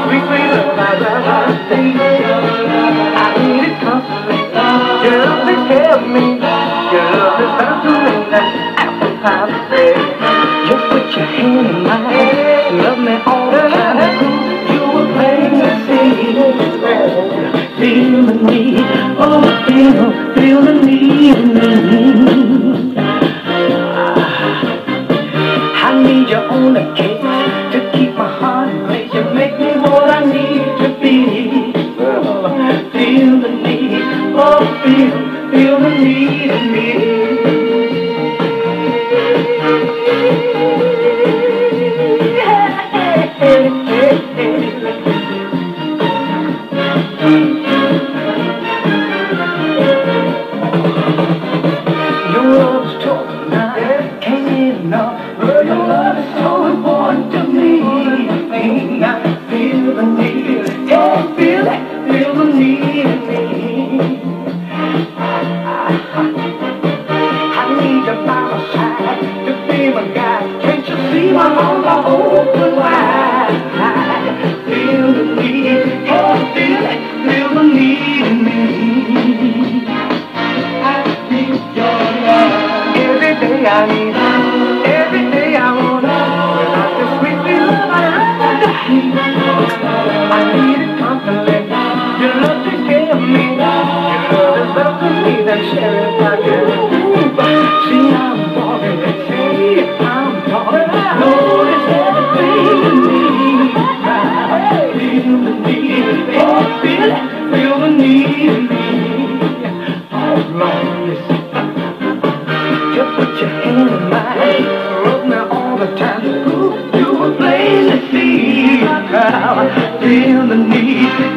sweet, sweet love I'd rather see. I need it constantly. Your love is helping me. Your love is bound to ring that apple pie today. Just put your hand in mine. Love me all the time. You were playing the scene. Feel the need. Oh, feel the need. I need you on the case to keep my heart in place. You make me what I need to be. Feel the need, oh feel the need in me. Your love's talking now, can't get enough. Your love is so important to me. I feel the need, oh feel the need in me. I need you by my side to be my guide. Can't you see my arms are open wide? Feel the need, oh feel the need in me. I need your love every day. I need every day. I want without the sweet, sweet love I need it constantly. Your love takes care of me. Your love is love to me. Then share it like it. See, I'm falling. See, I'm falling. Lord, it's everything to me. Feel the need. Oh, feel the need in me. Oh, Lord, listen. Just put your hand in mine. Love me all the time. You were plain to see. Feel the need.